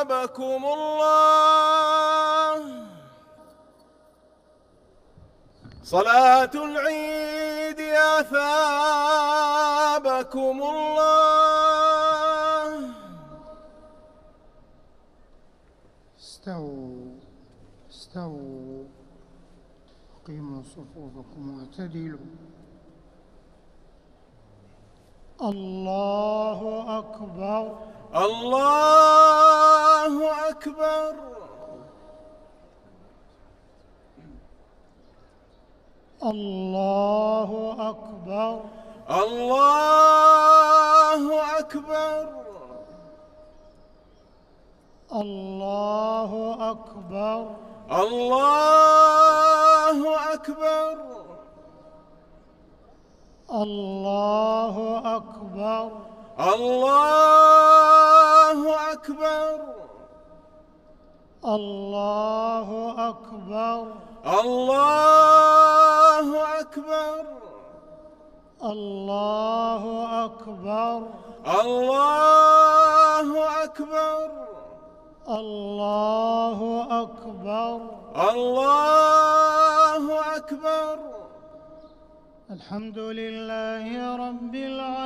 أثابكم الله. صلاة العيد أثابكم الله. استووا استووا، أقيموا صفوفكم واعتدلوا. الله أكبر الله أكبر. الله أكبر الله أكبر. الله أكبر الله أكبر. الله أكبر الله أكبر. الله أكبر الله أكبر. الله أكبر الله أكبر. الله أكبر الله أكبر. الحمد لله رب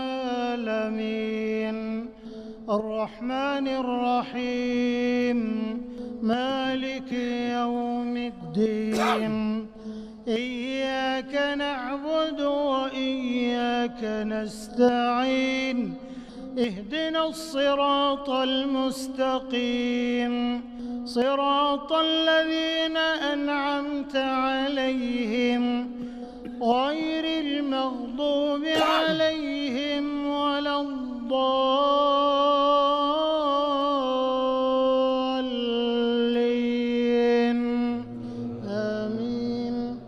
العالمين الرحمن الرحيم مالك يوم الدين إياك نعبد وإياك نستعين اهدنا الصراط المستقيم صراط الذين أنعمت عليهم غير المغضوب عليهم ولا الضالين آمين.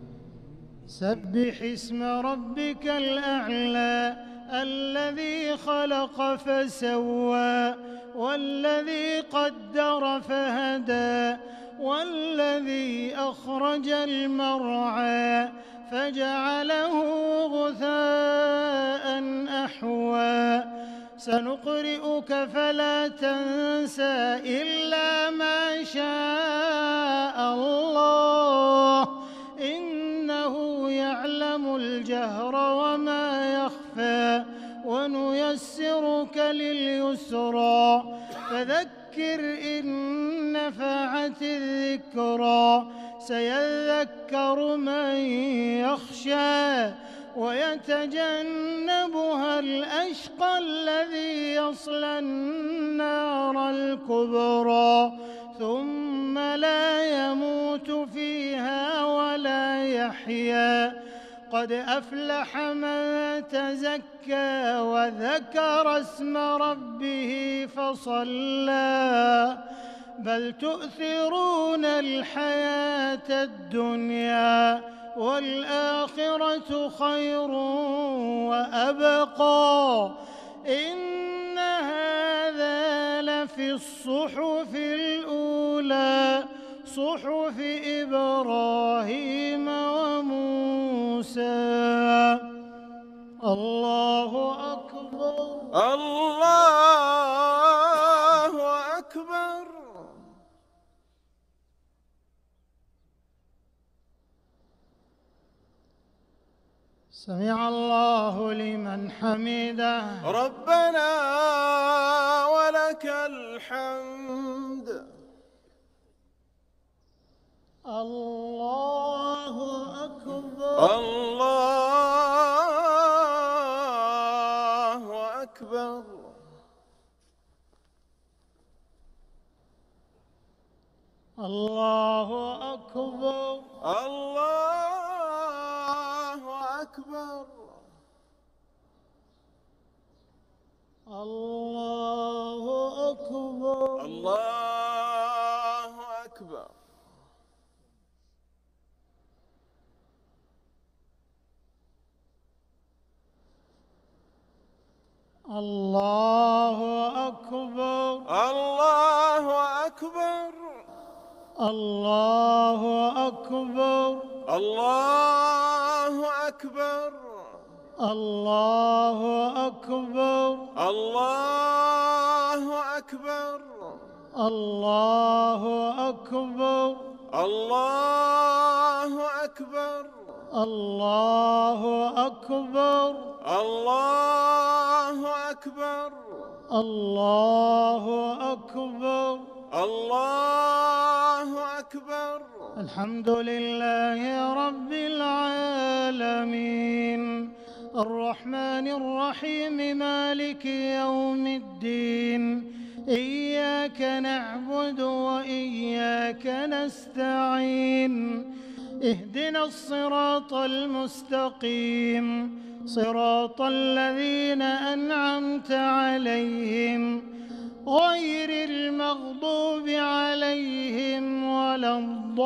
سبح اسم ربك الأعلى الذي خلق فسوى والذي قدر فهدى والذي أخرج المرعى فجعله غثاء أحوى سنقرئك فلا تنسى إلا ما شاء الله إنه يعلم الجهر وما يخفى ونيسرك لليسرى فذكر إن نفعت الذكرى سيذكر من يخشى ويتجنبها الأشقى الذي يصلى النار الكبرى ثم لا يموت فيها ولا يحيا قد أفلح من تزكى وذكر اسم ربه فصلى بل تؤثرون الحياة الدنيا والآخرة خير وأبقى إن هذا لفي الصحف الأولى صحف إبراهيم وموسى. الله أكبر الله أكبر. سمع الله لمن حمده ربنا ولك الحمد. الله أكبر الله أكبر. الله أكبر الله أكبر. الله أكبر الله أكبر. الله أكبر الله أكبر. الله أكبر الله أكبر. الله أكبر الله أكبر. الله أكبر. الله أكبر. الله أكبر. الله أكبر. الله أكبر. الله أكبر. الحمد لله رب العالمين الرحمن الرحيم مالك يوم الدين إياك نعبد وإياك نستعين اهدنا الصراط المستقيم صراط الذين أنعمت عليهم غير المغضوب عليهم ولا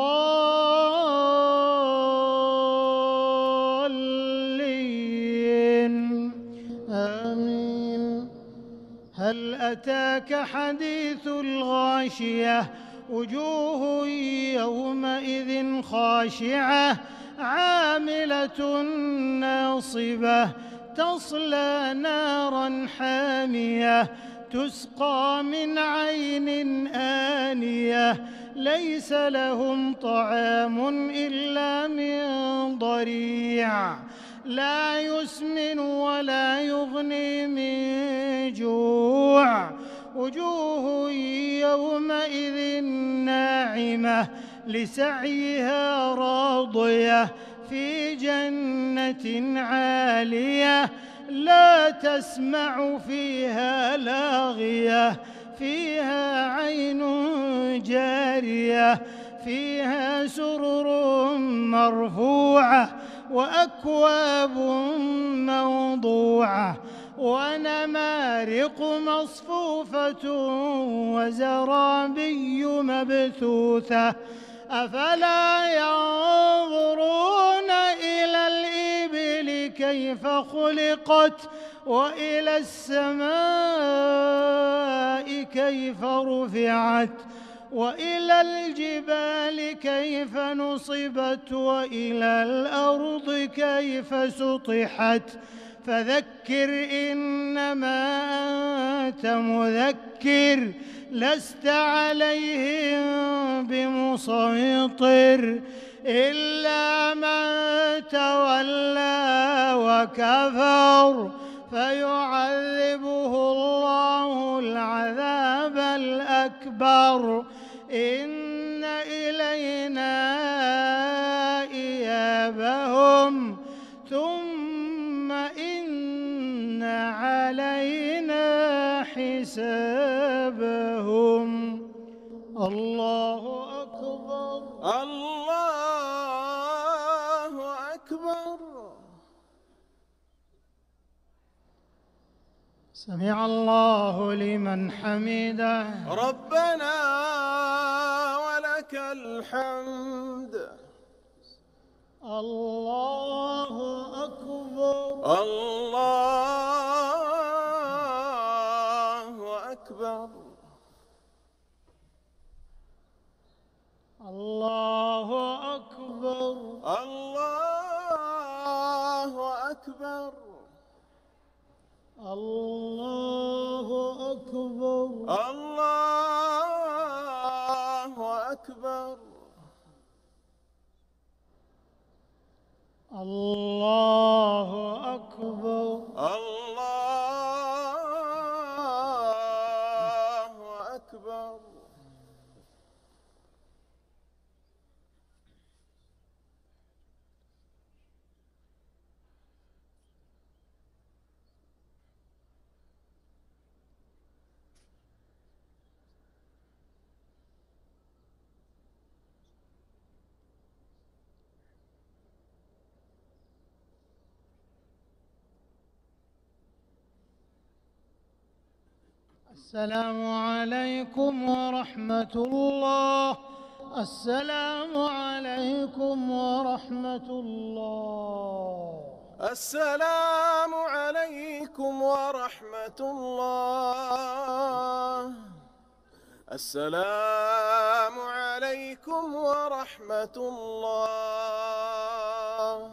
الضالين آمين. هل أتاك حديث الغاشية وجوه يومئذ خاشعة عاملة ناصبة تصلى نارا حامية تسقى من عين آنية ليس لهم طعام إلا من ضريع لا يسمن ولا يغني من جوع وجوه يومئذ ناعمة لسعيها راضية في جنة عالية لا تسمع فيها لاغية فيها عين جارية فيها سرر مرفوعة وأكواب موضوعة ونمارق مصفوفة وزرابي مبثوثة أفلا ينظرون إلى الإبل كيف خلقت وإلى السماء كيف رفعت وإلى الجبال كيف نصبت وإلى الأرض كيف سطحت فذكر إنما أنت مذكر لست عليهم بمسيطر إلا من تولى وكفر فيعذبه الله العذاب الأكبر إن إلينا إيابهم ثم إن علينا حسابهم. الله أكبر. الله أكبر. سمع الله لمن حمده. ربنا ولك الحمد. الله أكبر. الله أكبر. الله أكبر. الله أكبر. الله أكبر. الله أكبر. الله أكبر. الله أكبر. السلام عليكم ورحمة الله. السلام عليكم ورحمة الله. السلام عليكم ورحمة الله. السلام عليكم ورحمة الله.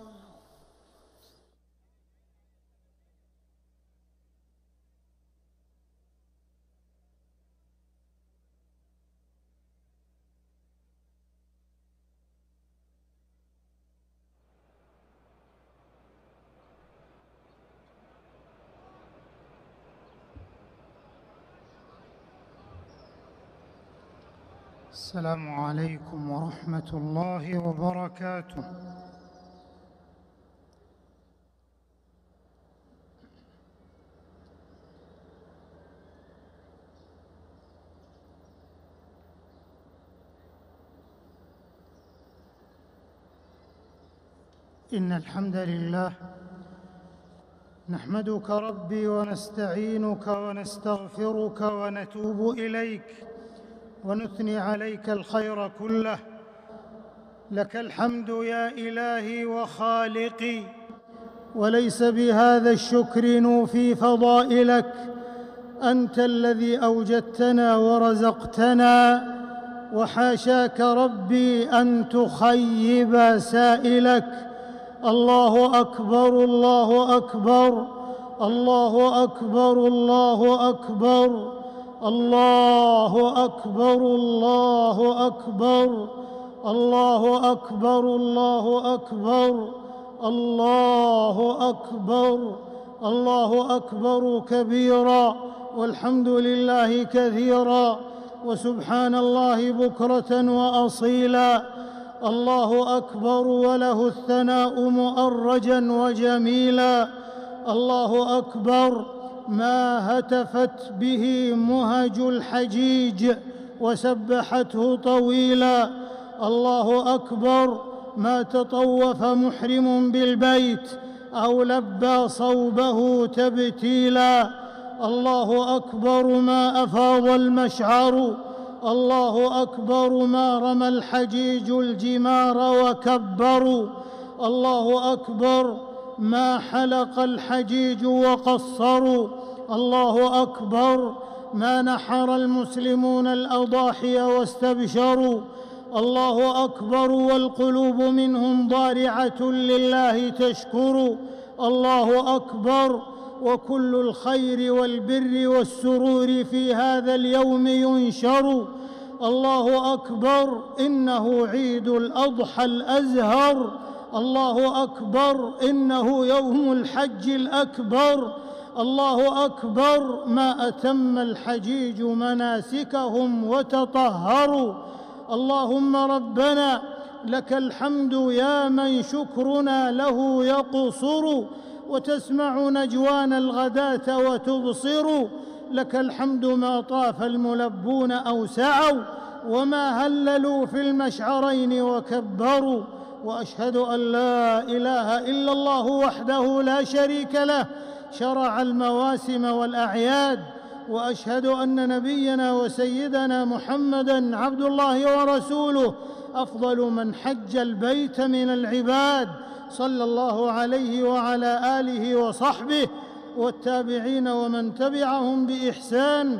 السلام عليكم ورحمة الله وبركاته. إن الحمد لله نحمدك ربي ونستعينك ونستغفرك ونتوب إليك ونثني عليك الخير كله. لك الحمد يا إلهي وخالقي، وليس بهذا الشكر نوفي فضائلك. أنت الذي أوجدتنا ورزقتنا، وحاشاك ربي أن تخيب سائلك. الله أكبر الله أكبر الله أكبر الله أكبر الله أكبر الله أكبر الله أكبر الله أكبر الله أكبر الله أكبر كبيرا، والحمد لله كثيرا، وسبحان الله بكرة وأصيلا. الله أكبر وله الثناء مؤرجا وجميلا. الله أكبر ما هتفت به مهج الحجيج وسبحته طويلا. الله أكبر ما تطوف محرم بالبيت أو لبى صوبه تبتيلا. الله أكبر ما أفاض المشعر. الله أكبر ما رمى الحجيج الجمار وكبروا. الله أكبر ما حلق الحجيج وقصروا. الله أكبر ما نحر المسلمون الأضاحي واستبشروا. الله أكبر والقلوب منهم ضارعة لله تشكر. الله أكبر وكل الخير والبر والسرور في هذا اليوم ينشر. الله أكبر إنه عيد الأضحى الأزهر. الله أكبر إنه يوم الحج الأكبر. الله أكبر ما أتم الحجيج مناسكهم وتطهروا. اللهم ربنا لك الحمد يا من شكرنا له يقصر، وتسمع نجوانا الغداة وتبصر. لك الحمد ما طاف الملبون أو سعوا، وما هللوا في المشعرين وكبروا. وأشهد أن لا إله إلا الله وحده لا شريك له شرع المواسم والأعياد. وأشهد أن نبينا وسيدنا محمدًا عبد الله ورسوله، أفضل من حج البيت من العباد، صلى الله عليه وعلى آله وصحبه والتابعين ومن تبعهم بإحسان،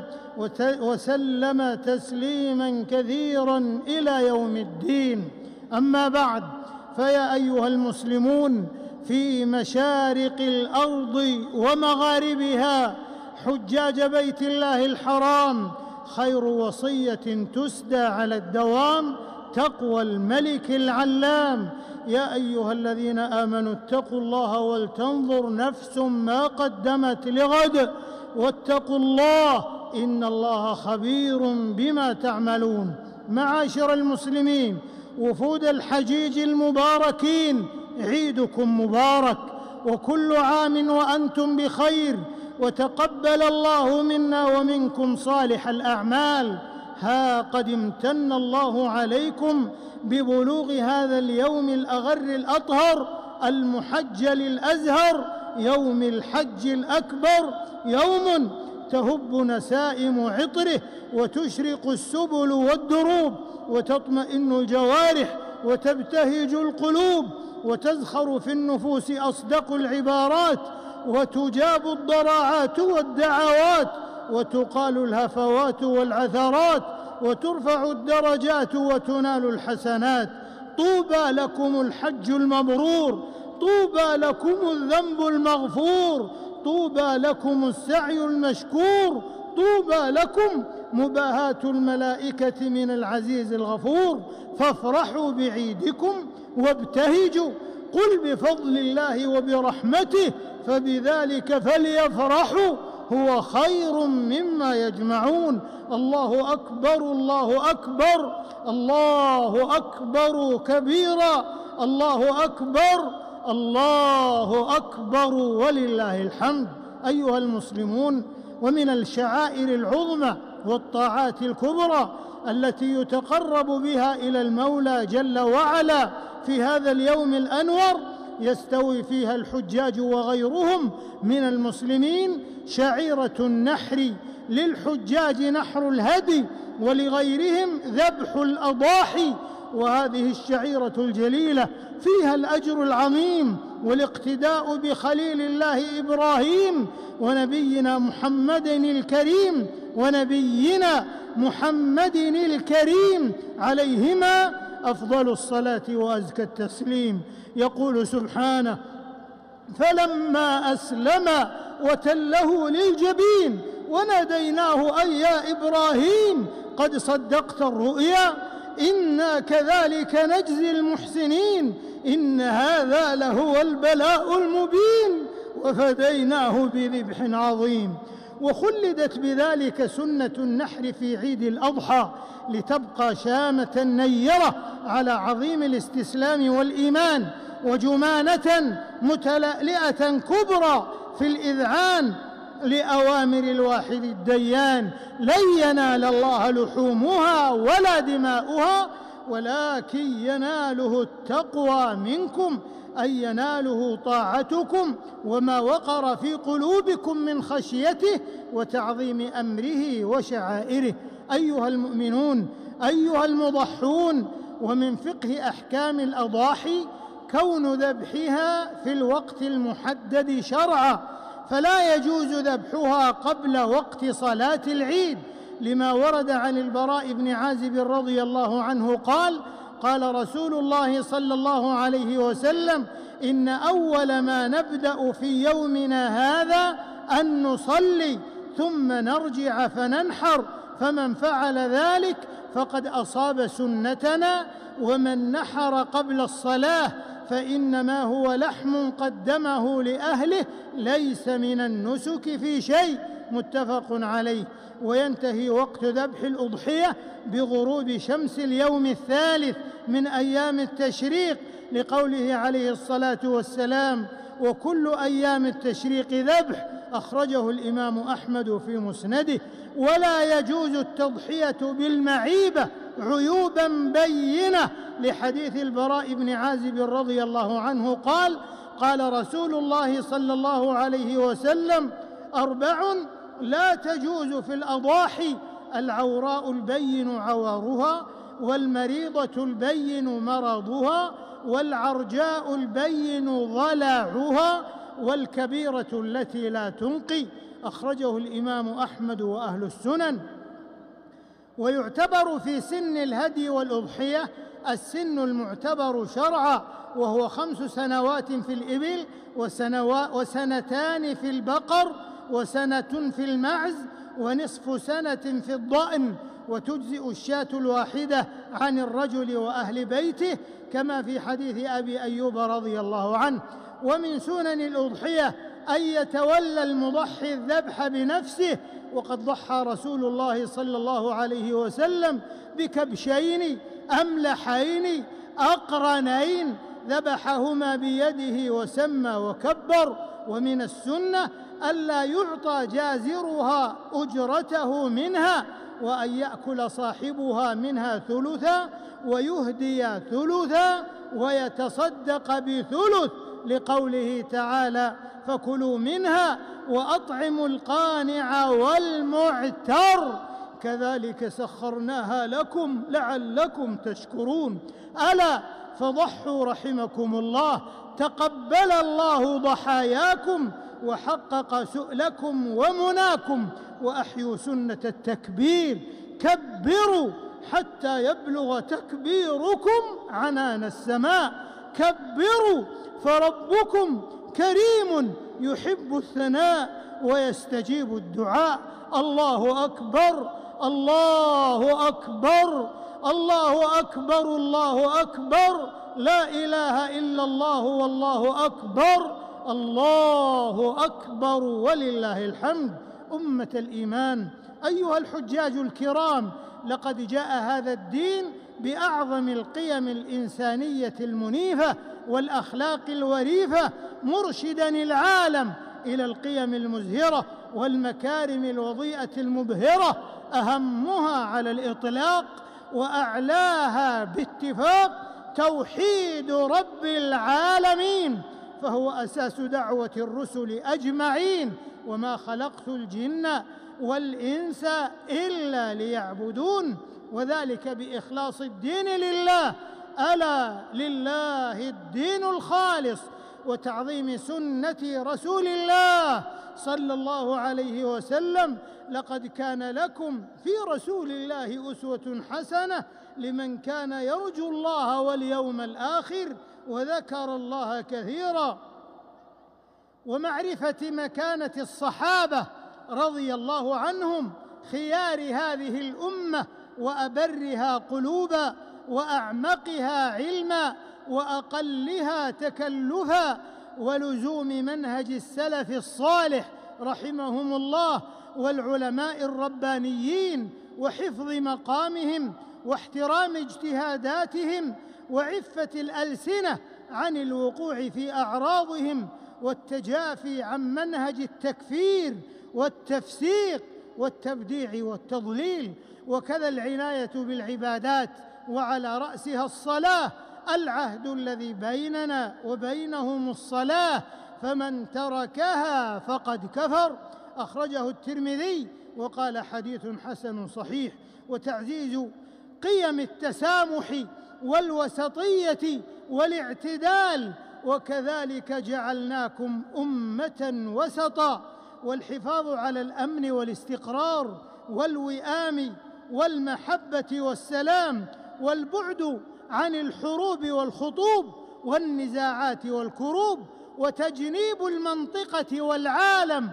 وسلم تسليماً كثيراً إلى يوم الدين. أما بعد، فيا أيها المسلمون في مشارق الأرض ومغاربها، حجاج بيت الله الحرام، خير وصية تسدى على الدوام تقوى الملك العلام. يا أيها الذين آمنوا اتقوا الله ولتنظر نفس ما قدمت لغد، واتقوا الله إن الله خبير بما تعملون. معاشر المسلمين، وفود الحجيج المباركين، عيدكم مبارك، وكل عام وأنتم بخير، وتقبل الله منا ومنكم صالح الأعمال. ها قد امتن الله عليكم ببلوغ هذا اليوم الأغر الأطهر المحجل الأزهر، يوم الحج الأكبر، يوم تهب نسائم عطره وتشرق السبل والدروب وتطمئن الجوارح وتبتهج القلوب وتزخر في النفوس أصدق العبارات وتجاب الضراعات والدعوات وتقال الهفوات والعثرات وترفع الدرجات وتنال الحسنات. طوبى لكم الحج المبرور، طوبى لكم الذنب المغفور، طوبى لكم السعي المشكور، طوبى لكم مباهاة الملائكة من العزيز الغفور. فافرحوا بعيدكم وابتهجوا، قل بفضل الله وبرحمته فبذلك فليفرحوا هو خير مما يجمعون. الله أكبر الله أكبر الله أكبر كبيرا الله أكبر الله أكبر ولله الحمد. أيها المسلمون، ومن الشعائر العظمى والطاعات الكبرى التي يتقرب بها إلى المولى جل وعلا في هذا اليوم الأنور يستوي فيها الحجاج وغيرهم من المسلمين شعيرة النحر. للحجاج نحر الهدي ولغيرهم ذبح الأضاحي، وهذه الشعيرة الجليلة فيها الأجر العظيم والاقتداء بخليل الله إبراهيم ونبينا محمد الكريم عليهما أفضل الصلاة وأزكى التسليم. يقول سبحانه: فلما أسلم وتله للجبين وناديناه أن يا إبراهيم قد صدقت الرؤيا إنا كذلك نجزي المحسنين إن هذا لهو البلاء المبين وفديناه بذبح عظيم. وخلدت بذلك سنة النحر في عيد الأضحى لتبقى شامة نيرة على عظيم الاستسلام والإيمان، وجمانة متلألئة كبرى في الإذعان لأوامر الواحد الديان. لن ينال الله لحومها ولا دماؤها ولكن يناله التقوى منكم، أي يناله طاعتكم وما وقر في قلوبكم من خشيته وتعظيم أمره وشعائره. أيها المؤمنون، أيها المضحون، ومن فقه أحكام الأضاحي كون ذبحها في الوقت المحدد شرعا، فلا يجوز ذبحها قبل وقت صلاة العيد، لما ورد عن البراء بن عازب رضي الله عنه قال: قال رسول الله صلى الله عليه وسلم: إن أول ما نبدأ في يومنا هذا أن نصلي ثم نرجع فننحر، فمن فعل ذلك فقد أصاب سنتنا، ومن نحر قبل الصلاة فإنما هو لحم قدمه لأهله ليس من النسك في شيء. متفق عليه. وينتهي وقت ذبح الأضحية بغروب شمس اليوم الثالث من أيام التشريق، لقوله عليه الصلاة والسلام: وكل أيام التشريق ذبح. أخرجه الإمام أحمد في مسنده. ولا يجوز التضحية بالمعيبة عيوبا بينة، لحديث البراء بن عازب رضي الله عنه قال: قال رسول الله صلى الله عليه وسلم: 4 لا تجوز في الأضاحي: العوراء البين عوارها، والمريضة البين مرضها، والعرجاء البين ضلعها، والكبيرة التي لا تنقي. أخرجه الإمام أحمد وأهل السنن. ويعتبر في سن الهدي والأضحية السن المعتبر شرعا، وهو 5 سنوات في الإبل، 2 في البقر، 1 في المعز، ونصف سنة في الضأن. وتجزئ الشاة الواحدة عن الرجل وأهل بيته، كما في حديث أبي أيوب رضي الله عنه. ومن سنن الأضحية أن يتولى المضحي الذبح بنفسه، وقد ضحى رسول الله صلى الله عليه وسلم بكبشين أملحين أقرنين ذبحهما بيده وسمى وكبر. ومن السنة ألا يعطى جازرها أجرته منها، وأن يأكل صاحبها منها ثلثا ويهدي ثلثا ويتصدق بثلث، لقوله تعالى: فكلوا منها وأطعموا القانع والمعتر كذلك سخرناها لكم لعلكم تشكرون. ألا فضحوا رحمكم الله، تقبل الله ضحاياكم وحقق سؤلكم ومناكم، وأحيوا سنة التكبير. كبروا حتى يبلغ تكبيركم عنان السماء. كبروا فربكم كريم يحب الثناء ويستجيب الدعاء. الله أكبر الله أكبر الله أكبر الله أكبر، لا إله إلا الله والله أكبر، الله أكبر ولله الحمد. أمة الإيمان، أيها الحجاج الكرام، لقد جاء هذا الدين بأعظم القيم الإنسانية المنيفة والأخلاق الوريفة، مرشداً العالم إلى القيم المزهرة والمكارم الوضيئة المبهرة، أهمها على الإطلاق وأعلاها باتفاق توحيد رب العالمين، فهو أساس دعوة الرسل أجمعين: وما خلقت الجن والإنس إلا ليعبدون، وذلك بإخلاص الدين لله، ألا لله الدين الخالص، وتعظيم سنة رسول الله صلى الله عليه وسلم. لقد كان لكم في رسول الله أسوة حسنة لمن كان يرجو الله واليوم الآخر وذكر الله كثيرا. ومعرفة مكانة الصحابة رضي الله عنهم خيار هذه الأمة وأبرها قلوبا وأعمقها علما وأقلها تكلفا، ولزوم منهج السلف الصالح رحمهم الله والعلماء الربانيين، وحفظ مقامهم واحترام اجتهاداتهم، وعفة الألسنة عن الوقوع في أعراضهم، والتجافي عن منهج التكفير والتفسيق والتبديع والتضليل، وكذا العناية بالعبادات وعلى رأسها الصلاة، العهد الذي بيننا وبينهم الصلاة، فمن تركها فقد كفر. أخرجه الترمذي وقال حديث حسن صحيح. وتعزيز قيم التسامح والوسطية والاعتدال، وكذلك جعلناكم أمة وسطا، والحفاظ على الأمن والاستقرار والوئام والمحبة والسلام، والبعد عن الحروب والخطوب والنزاعات والكروب، وتجنيب المنطقة والعالم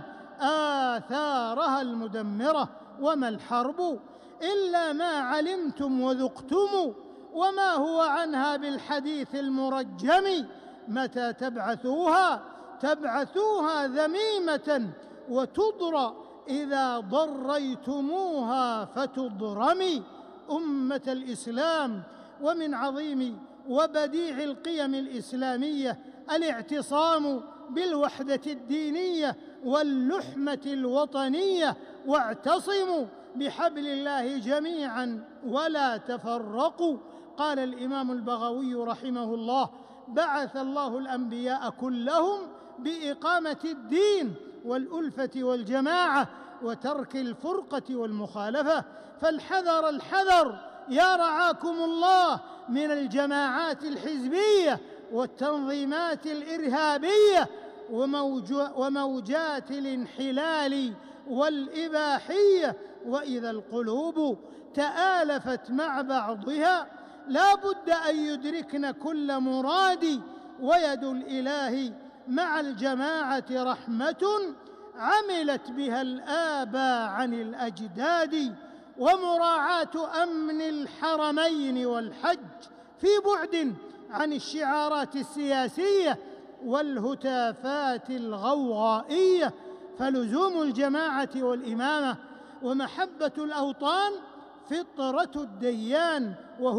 آثارها المدمرة. وما الحرب إلا ما علمتم وذقتم، وما هو عنها بالحديث المرجم. متى تبعثوها ذميمة، وتضرى إذا ضريتموها فتضرمي. أمة الإسلام، ومن عظيم وبديع القيم الإسلامية الاعتصام بالوحدة الدينية واللحمة الوطنية، واعتصموا بحبل الله جميعا ولا تفرقوا. قال الإمام البغوي رحمه الله: بعث الله الأنبياء كلهم بإقامة الدين والألفة والجماعة وترك الفرقة والمخالفة، فالحذر الحذر يا رعاكم الله من الجماعات الحزبية والتنظيمات الإرهابية وموجات الانحلال والإباحية. وإذا القلوب تآلفت مع بعضها لا بد أن يدركن كل مراد، ويد الإله مع الجماعة رحمة عملت بها الآباء عن الأجداد. ومراعاة أمن الحرمين والحج في بعد عن الشعارات السياسية والهتافات الغوغائية، فلزوم الجماعة والإمامة ومحبة الأوطان فطرة الديان.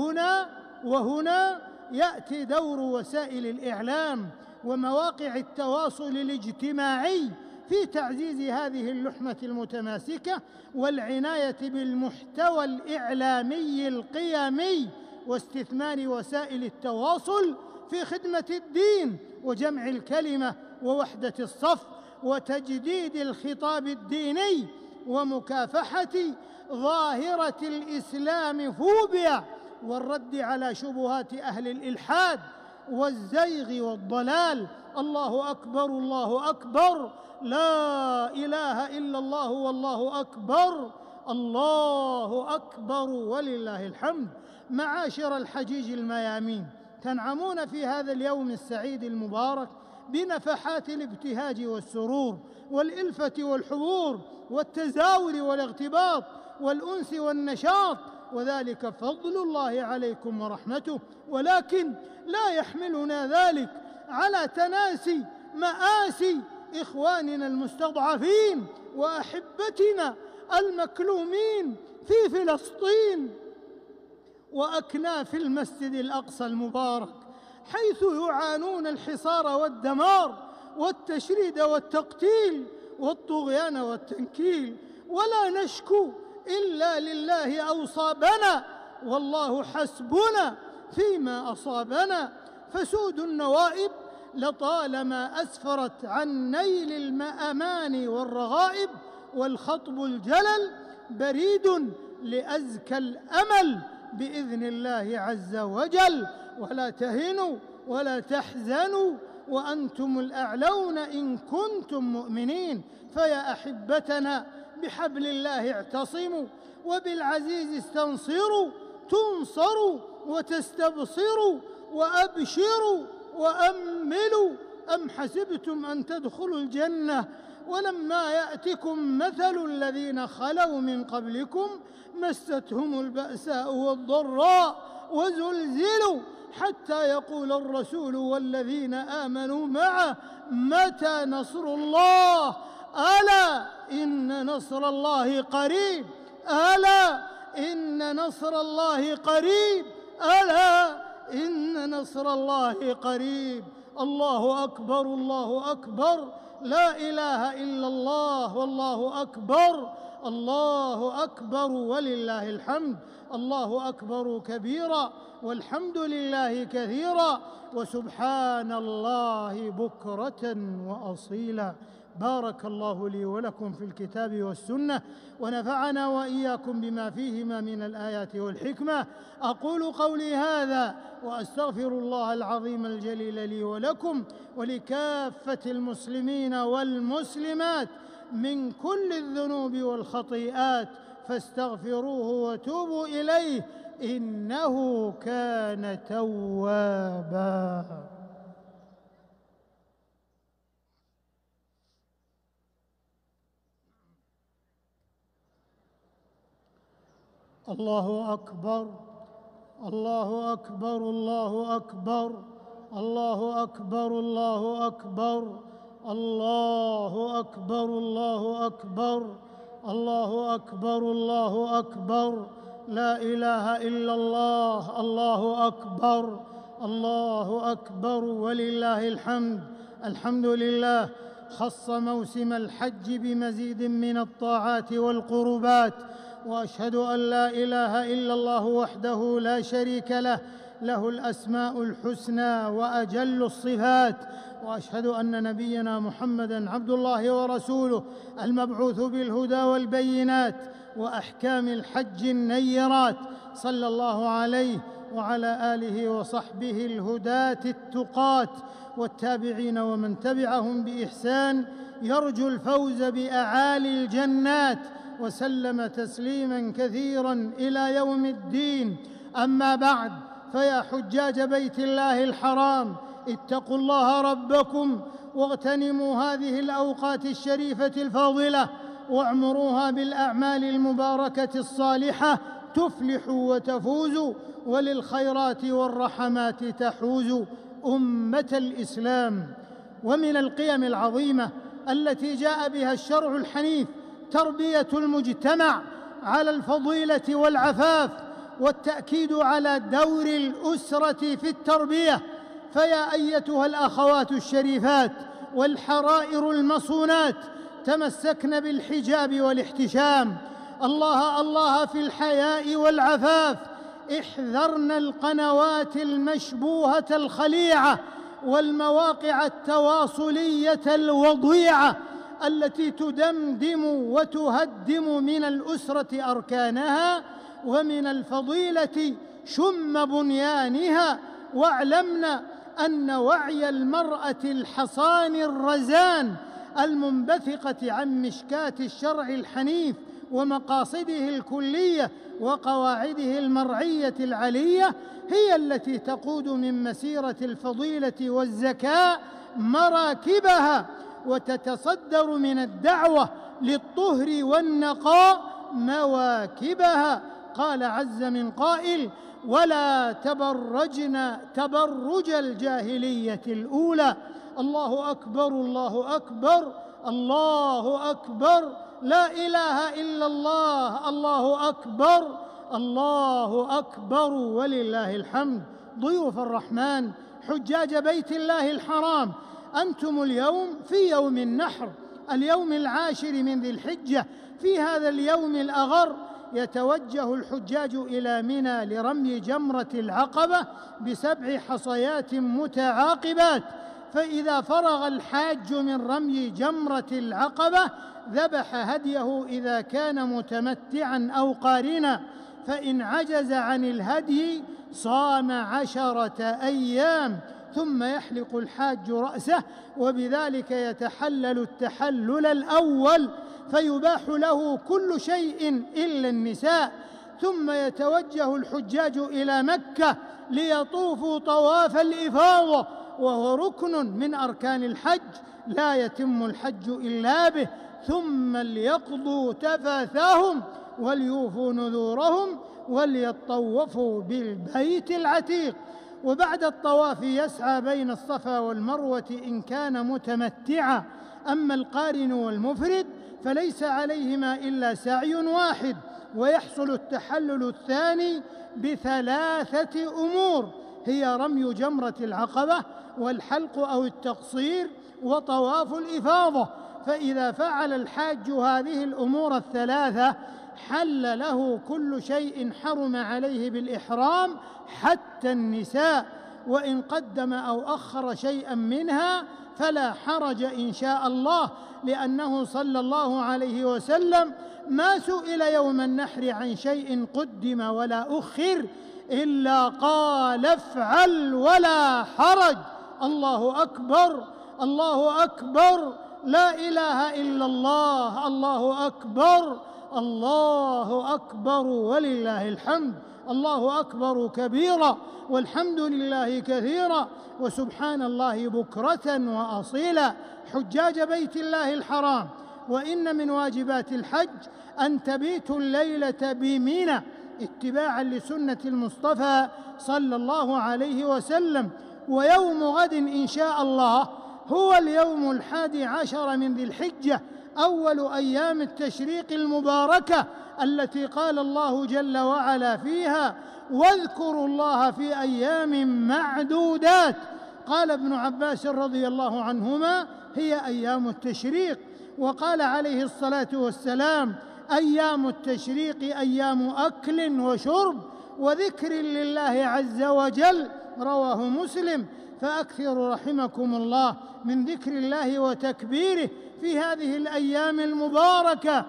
وهنا يأتي دور وسائل الإعلام ومواقع التواصل الاجتماعي في تعزيز هذه اللحمة المتماسكة والعناية بالمحتوى الإعلامي القيمي، واستثمار وسائل التواصل في خدمة الدين وجمع الكلمة ووحدة الصف وتجديد الخطاب الديني ومكافحة ظاهرة الإسلامفوبيا والرد على شبهات أهل الإلحاد والزيغ والضلال. الله أكبر، الله أكبر، لا إله إلا الله والله أكبر، الله أكبر ولله الحمد. معاشر الحجيج الميامين، تنعمون في هذا اليوم السعيد المبارك بنفحات الابتهاج والسرور والإلفة والحضور والتزاور والاغتباط والأنس والنشاط، وذلك فضل الله عليكم ورحمته. ولكن لا يحملنا ذلك على تناسي مآسي إخواننا المستضعفين وأحبتنا المكلومين في فلسطين وأكناف المسجد الأقصى المبارك، حيث يعانون الحصار والدمار والتشريد والتقتيل والطغيان والتنكيل، ولا نشكو إلا لله أوصابنا، والله حسبنا فيما أصابنا. فسود النوائب لطالما أسفرت عن نيل الأماني والرغائب، والخطب الجلل بريد لأزكى الأمل بإذن الله عز وجل. ولا تهنوا ولا تحزنوا وأنتم الأعلون إن كنتم مؤمنين. فيا أحبتنا بحبل الله اعتصموا، وبالعزيز استنصروا، تنصروا وتستبصروا، وأبشروا وأملوا. أم حسبتم أن تدخلوا الجنة ولما يأتكم مثل الذين خلوا من قبلكم مستهم البأساء والضراء وزلزلوا حتى يقول الرسول والذين آمنوا معه متى نصر الله؟ ألا إن نصر الله قريب، ألا إن نصر الله قريب، ألا إن نصر الله قريب. الله أكبر، الله أكبر، لا إله إلا الله، والله أكبر، الله أكبر ولله الحمد. الله أكبر كبيرا والحمد لله كثيرا وسبحان الله بكرة وأصيلا. بارك الله لي ولكم في الكتاب والسنة، ونفعنا وإياكم بما فيهما من الآيات والحكمة. أقول قولي هذا وأستغفر الله العظيم الجليل لي ولكم ولكافة المسلمين والمسلمات من كل الذنوب والخطيئات، فاستغفروه وتوبوا إليه إنه كان توابا. الله أكبر، الله أكبر، الله أكبر، الله أكبر، الله أكبر، الله أكبر، الله أكبر، الله أكبر، الله أكبر، لا إله إلا الله، الله أكبر، الله أكبر ولله الحمد. الحمد لله خص موسم الحج بمزيد من الطاعات والقربات، وأشهد أن لا إله إلا الله وحده لا شريك له، له الأسماء الحسنى وأجل الصفات، وأشهد أن نبينا محمدًا عبد الله ورسوله المبعوث بالهدى والبينات وأحكام الحج النيرات، صلى الله عليه وعلى آله وصحبه الهداة التقاة والتابعين ومن تبعهم بإحسان يرجو الفوز بأعالي الجنات، وسلم تسليماً كثيراً إلى يوم الدين. أما بعد، فيا حجاج بيت الله الحرام، اتقوا الله ربكم واغتنموا هذه الأوقات الشريفة الفاضلة، واعمروها بالأعمال المباركة الصالحة تفلحوا وتفوزوا، وللخيرات والرحمات تحوزوا. أمة الإسلام، ومن القيم العظيمة التي جاء بها الشرع الحنيف تربية المجتمع على الفضيلة والعفاف، والتأكيد على دور الأسرة في التربية. فيا أيتها الأخوات الشريفات والحرائر المصونات، تمسكن بالحجاب والاحتشام، الله الله في الحياء والعفاف، احذرن القنوات المشبوهة الخليعة والمواقع التواصلية الوضيعة التي تدمدم وتهدم من الأسرة أركانها ومن الفضيلة شم بنيانها. واعلمن أن وعي المرأة الحصان الرزان المنبثقة عن مشكاة الشرع الحنيف ومقاصده الكلية وقواعده المرعية العلية هي التي تقود من مسيرة الفضيلة والزكاء مراكبها، وتتصدر من الدعوة للطهر والنقاء مواكبها. قال عز من قائل: ولا تبرجن تبرج الجاهلية الأولى. الله أكبر، الله أكبر، الله أكبر، لا إله إلا الله، الله أكبر، الله أكبر ولله الحمد. ضيوف الرحمن حجاج بيت الله الحرام، أنتم اليوم في يوم النحر، اليوم العاشر من ذي الحجة. في هذا اليوم الأغر يتوجه الحجاج إلى منى لرمي جمرة العقبة ب7 حصيات متعاقبات. فإذا فرغ الحاج من رمي جمرة العقبة ذبح هديه إذا كان متمتعا أو قارنا، فإن عجز عن الهدي صام 10 أيام، ثم يحلق الحاج رأسه، وبذلك يتحلل التحلل الأول، فيباح له كل شيء إلا النساء. ثم يتوجه الحجاج إلى مكة ليطوفوا طواف الإفاضة، وهو ركن من أركان الحج، لا يتم الحج إلا به. ثم ليقضوا تفاثهم وليوفوا نذورهم وليطوفوا بالبيت العتيق. وبعد الطواف يسعى بين الصفا والمروة إن كان متمتعا. أما القارن والمفرد فليس عليهما إلا سعي واحد، ويحصل التحلل الثاني ب3 أمور، هي رمي جمرة العقبة والحلق أو التقصير وطواف الإفاضة. فإذا فعل الحاج هذه الأمور ال3 حل له كل شيء حرم عليه بالإحرام حتى النساء، وإن قدم أو أخر شيئا منها فلا حرج إن شاء الله، لأنه صلى الله عليه وسلم ما سئل يوم النحر عن شيء قدم ولا أخر إلا قال افعل ولا حرج. الله أكبر، الله أكبر، لا إله إلا الله، الله أكبر، الله أكبر ولله الحمد. الله أكبر كبيرا والحمد لله كثيرا وسبحان الله بكرة وأصيلا. حجاج بيت الله الحرام، وإن من واجبات الحج أن تبيتوا الليلة بمنى اتباعا لسنة المصطفى صلى الله عليه وسلم. ويوم غد إن شاء الله هو اليوم 11 من ذي الحجة، أول أيام التشريق المباركة التي قال الله جل وعلا فيها: واذكروا الله في أيام معدودات. قال ابن عباس رضي الله عنهما: هي أيام التشريق. وقال عليه الصلاة والسلام: أيام التشريق أيام أكل وشرب وذكر لله عز وجل. رواه مسلم. فأكثروا رحمكم الله من ذكر الله وتكبيره في هذه الأيام المباركة،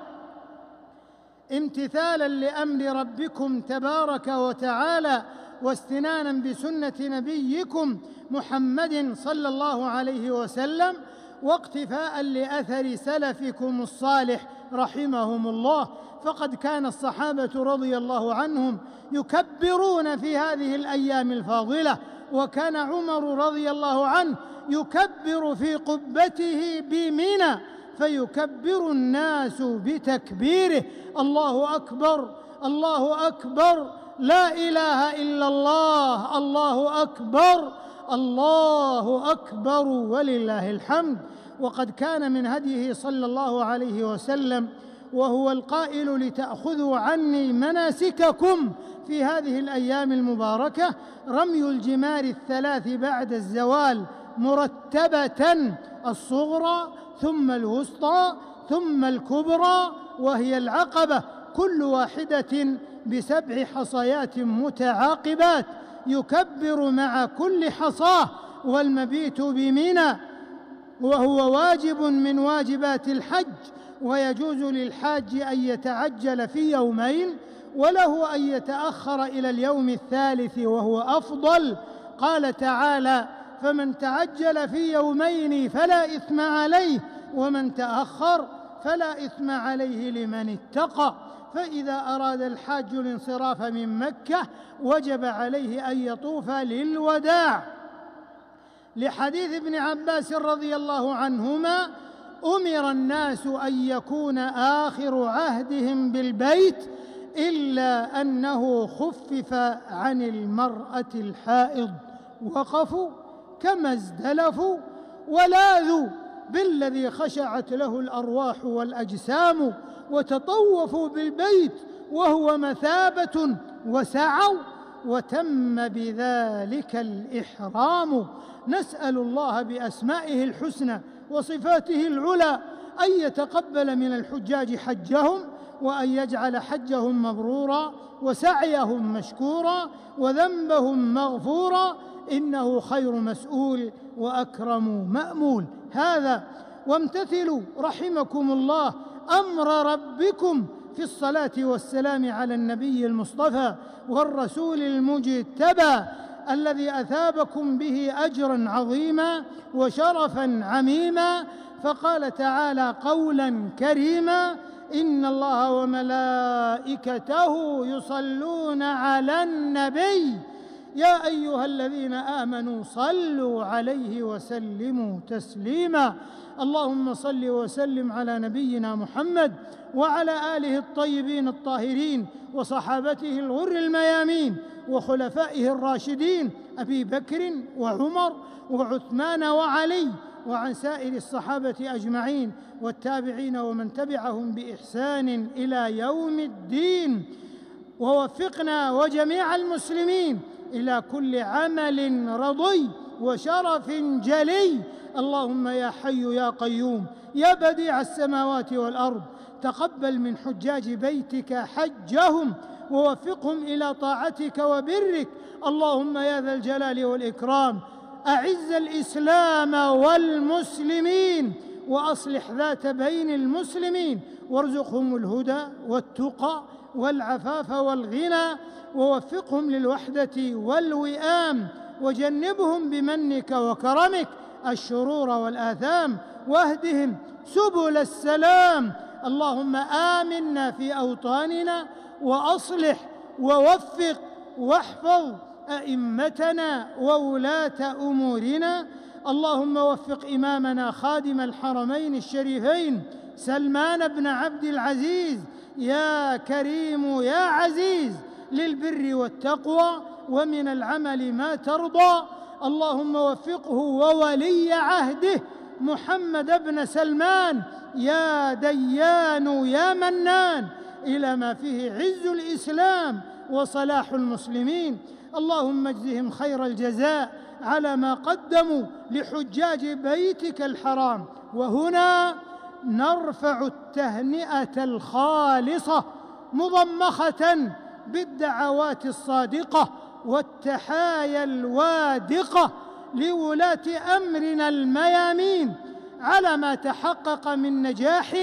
امتثالا لأمر ربكم تبارك وتعالى، واستنانا بسنة نبيكم محمد صلى الله عليه وسلم، واقتفاء لأثر سلفكم الصالح رحمهم الله. فقد كان الصحابة رضي الله عنهم يكبرون في هذه الأيام الفاضلة، وكان عمر رضي الله عنه يكبر في قبته بمنى، فيكبر الناس بتكبيره: الله أكبر، الله أكبر، لا إله إلا الله، الله أكبر، الله أكبر ولله الحمد. وقد كان من هديه صلى الله عليه وسلم وهو القائل: لتأخذوا عني مناسككم في هذه الأيام المباركة، رمي الجمار 3 بعد الزوال مرتبة، الصغرى ثم الوسطى ثم الكبرى، وهي العقبة، كل واحدة ب7 حصيات متعاقبات، يكبر مع كل حصاه. والمبيت بمنى وهو واجب من واجبات الحج، ويجوز للحاج أن يتعجل في يومين، وله أن يتأخر إلى اليوم الثالث وهو أفضل. قال تعالى: فمن تعجل في يومين فلا إثم عليه، ومن تأخر فلا إثم عليه لمن اتقى. فإذا أراد الحاج الانصراف من مكة وجب عليه أن يطوف للوداع، لحديث ابن عباس رضي الله عنهما: أمر الناس أن يكون آخر عهدهم بالبيت إلا أنه خفف عن المرأة الحائض. وقفوا كما ازدلفوا ولاذوا بالذي خشعت له الأرواح والأجسام، وتطوفوا بالبيت وهو مثابة وسعوا، وتم بذلك الإحرام. نسأل الله بأسمائه الحسنى وصفاته العلى أن يتقبل من الحجاج حجهم، وأن يجعل حجهم مبرورا وسعيهم مشكورا وذنبهم مغفورا، إنه خير مسؤول وأكرم مأمول. هذا وامتثلوا رحمكم الله أمر ربكم في الصلاة والسلام على النبي المصطفى والرسول المجتبى الذي أثابكم به أجرا عظيما وشرفا عميما. فقال تعالى قولا كريما: إن الله وملائكته يصلون على النبي يا أيها الذين آمنوا صلوا عليه وسلموا تسليما. اللهم صل وسلم على نبينا محمد وعلى آله الطيبين الطاهرين وصحابته الغر الميامين وخلفائه الراشدين أبي بكر وعمر وعثمان وعلي، وعن سائر الصحابة أجمعين والتابعين ومن تبعهم بإحسان إلى يوم الدين. ووفقنا وجميع المسلمين إلى كل عمل رضي وشرف جلي. اللهم يا حي يا قيوم يا بديع السماوات والأرض، تقبل من حجاج بيتك حجهم ووفقهم إلى طاعتك وبرك. اللهم يا ذا الجلال والإكرام أعز الإسلام والمسلمين وأصلح ذات بين المسلمين، وارزقهم الهدى والتقى والعفاف والغنى، ووفقهم للوحدة والوئام، وجنبهم بمنك وكرمك الشرور والآثام، واهدهم سبل السلام. اللهم آمنا في أوطاننا وأصلح ووفق واحفظ أئمتنا وولاة أمورنا. اللهم وفق إمامنا خادم الحرمين الشريفين سلمان بن عبد العزيز يا كريم يا عزيز للبر والتقوى ومن العمل ما ترضى. اللهم وفقه وولي عهده محمد بن سلمان يا ديان يا منان إلى ما فيه عز الإسلام وصلاح المسلمين. اللهم اجزهم خير الجزاء على ما قدموا لحجاج بيتك الحرام. وهنا نرفع التهنئة الخالصة مضمخة بالدعوات الصادقة والتحايا الوادقة لولاة أمرنا الميامين على ما تحقق من نجاح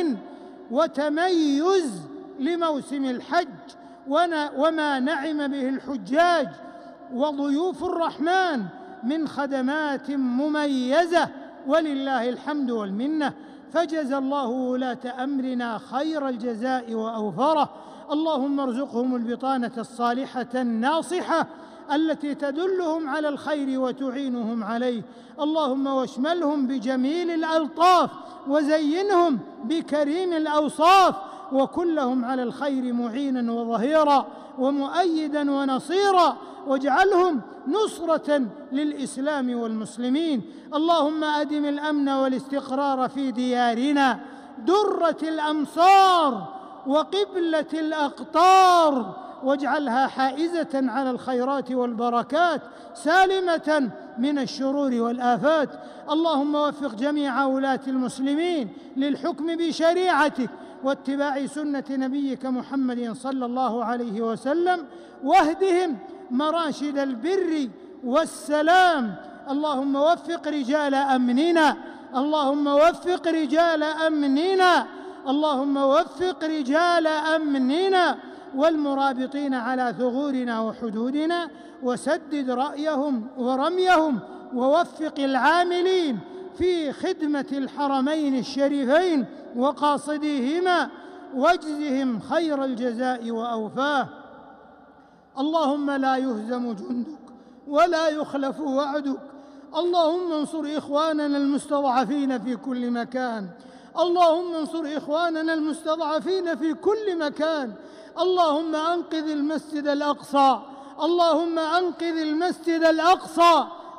وتميز لموسم الحج وما نعم به الحجاج وضيوف الرحمن من خدمات مميزة، ولله الحمد والمنة. فجزى الله ولاة أمرنا خير الجزاء وأوفره. اللهم ارزقهم البطانة الصالحة الناصحة التي تدلهم على الخير وتعينهم عليه. اللهم واشملهم بجميل الألطاف وزينهم بكريم الأوصاف، وكلهم على الخير معينا وظهيرا ومؤيدا ونصيرا، واجعلهم نصرة للإسلام والمسلمين. اللهم أدم الأمن والاستقرار في ديارنا درة الأمصار وقبلة الأقطار، واجعلها حائزة على الخيرات والبركات سالمة من الشرور والآفات. اللهم وفق جميع ولاة المسلمين للحكم بشريعتك واتباع سنة نبيك محمد صلى الله عليه وسلم، واهدهم مراشد البر والسلام. اللهم وفق رجال أمننا، اللهم وفق رجال أمننا، اللهم وفق رجال أمننا والمرابطين على ثغورنا وحدودنا، وسدد رأيهم ورميهم، ووفق العاملين في خدمة الحرمين الشريفين وقاصديهما، واجزهم خير الجزاء وأوفاه. اللهم لا يهزم جندك ولا يخلف وعدك. اللهم انصر إخواننا المستضعفين في كل مكان، اللهم انصر إخواننا المستضعفين في كل مكان. اللهم أنقذ المسجد الأقصى، اللهم أنقذ المسجد الأقصى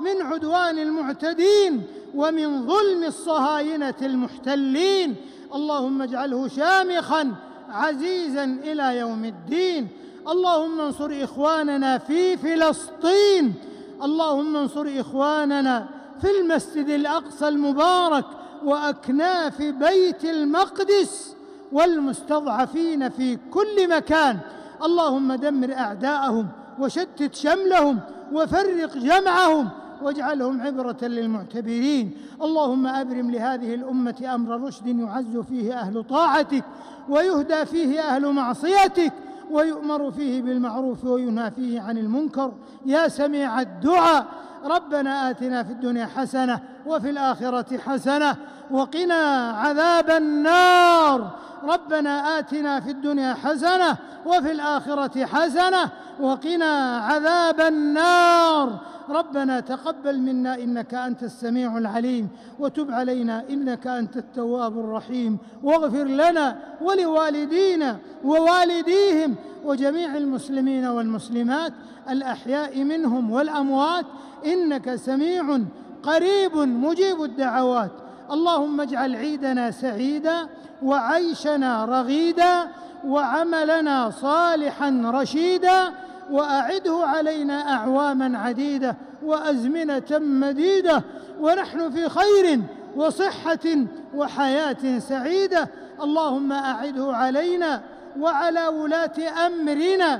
من عدوان المعتدين ومن ظلم الصهاينة المحتلين. اللهم اجعله شامخا عزيزا إلى يوم الدين. اللهم انصر إخواننا في فلسطين، اللهم انصر إخواننا في المسجد الأقصى المبارك وأكناف بيت المقدس والمستضعفين في كل مكان. اللهم دمر أعداءهم وشتت شملهم وفرق جمعهم واجعلهم عبرة للمعتبرين. اللهم أبرم لهذه الأمة أمر رشد يعز فيه أهل طاعتك ويهدى فيه أهل معصيتك ويؤمر فيه بالمعروف وينهى فيه عن المنكر يا سميع الدعاء. ربنا آتنا في الدنيا حسنة وفي الآخرة حسنة وقنا عذاب النار. ربنا آتنا في الدنيا حسنة وفي الآخرة حسنة وقنا عذاب النار. ربنا تقبل منا إنك أنت السميع العليم وتب علينا إنك أنت التواب الرحيم، واغفر لنا ولوالدينا ووالديهم وجميع المسلمين والمسلمات الأحياء منهم والأموات إنك سميع قريب مجيب الدعوات. اللهم اجعل عيدنا سعيدا وعيشنا رغيدا وعملنا صالحا رشيدا وأعده علينا أعواما عديدة وأزمنة مديدة ونحن في خير وصحة وحياة سعيدة. اللهم أعده علينا وعلى ولاة أمرنا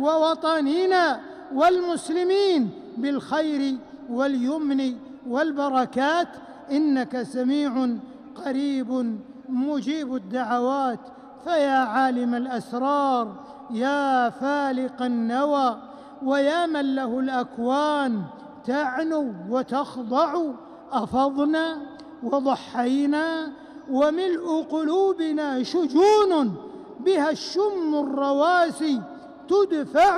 ووطننا والمسلمين بالخير واليمن والبركات إنك سميع قريب مجيب الدعوات. فيا عالم الأسرار يا فالق النوى ويا من له الأكوان تعنو وتخضع، أفضنا وضحينا وملء قلوبنا شجون بها الشم الرواسي تدفع.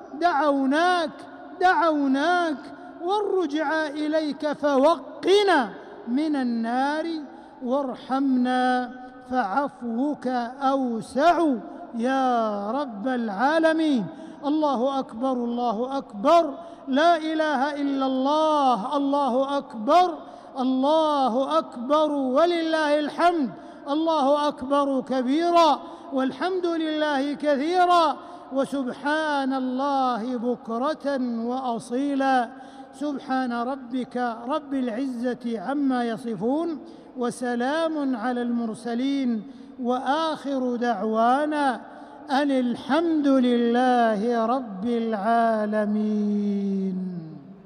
دعوناك والرجع إليك فوقنا من النار وارحمنا فعفوك أوسع يا رب العالمين. الله أكبر الله أكبر، لا إله إلا الله، الله أكبر الله أكبر ولله الحمد. الله أكبر كبيرا والحمد لله كثيرا وسبحان الله بكرة وأصيلا. سبحان ربك رب العزة عما يصفون وسلام على المرسلين وآخر دعوانا أن الحمد لله رب العالمين.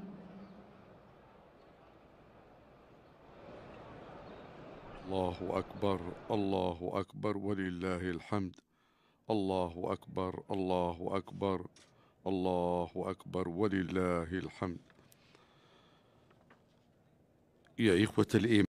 الله أكبر الله أكبر ولله الحمد. الله أكبر الله أكبر الله أكبر ولله الحمد. يا إخوة الإيمان،